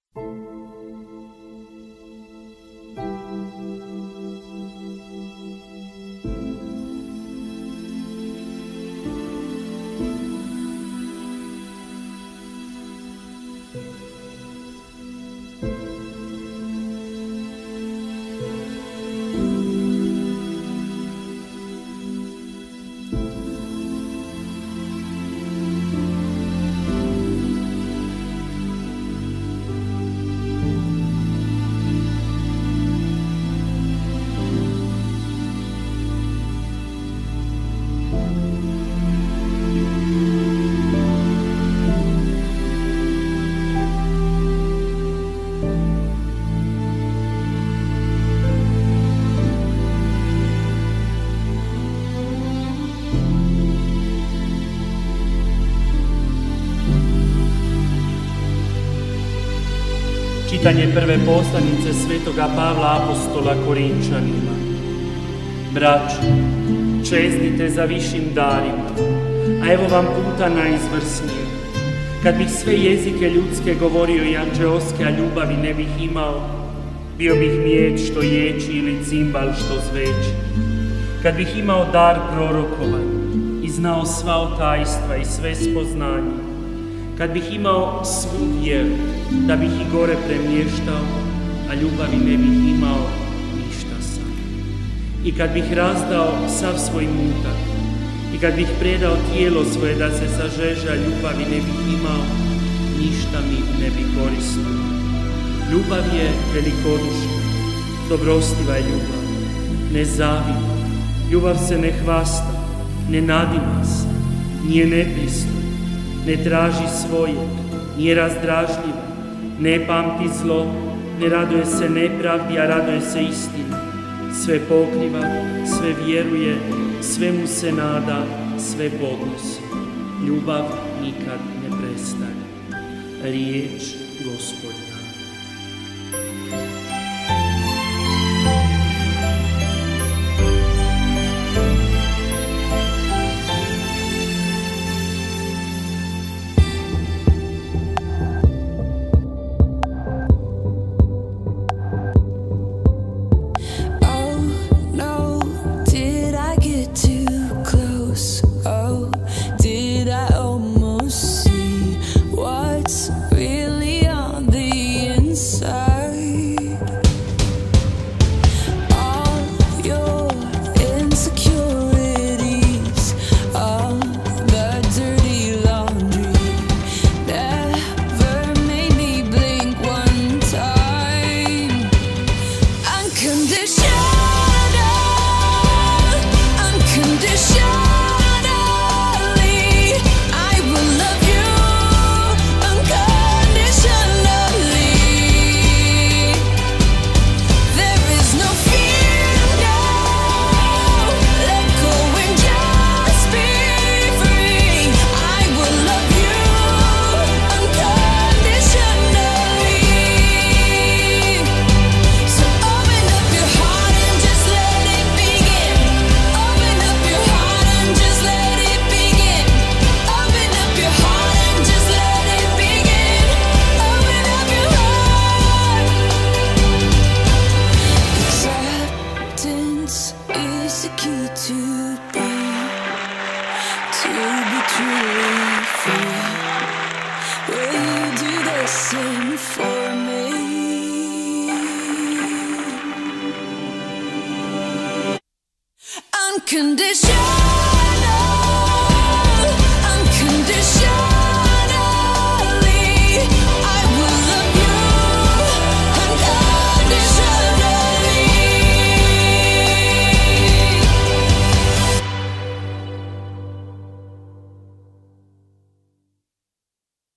Čitanje prve poslanice Svetoga Pavla apostola Korinčanima. Braćo, čestite za višim darima, a evo vam puta najizvrsnije. Kad bih sve jezike ljudske govorio i anđeoske, a ljubavi ne bih imao, bio bih miječ što ječi ili cimbal što zveči. Kad bih imao dar prorokovanja i znao sva tajstva i sve spoznanje, kad bih imao svu vjeru, da bih i gore premještao, a ljubavi ne bih imao, ništa sam. I kad bih razdao sav svoj mutak, i kad bih predao tijelo svoje da se sažeže, a ljubavi ne bih imao, ništa mi ne bi koristilo. Ljubav je velikodušna, dobrostiva je ljubav, ne zavidi, ljubav se ne hvasta, ne nadima se, nije nepristojna, ne traži svoje, nije razdražljiva, ne pamti zlo, ne raduje se nepravdi, a raduje se istini. Sve pokriva, sve vjeruje, svemu se nada, sve podnosi. Ljubav nikad ne prestaje. Riječ Gospodina. Unconditional, unconditional.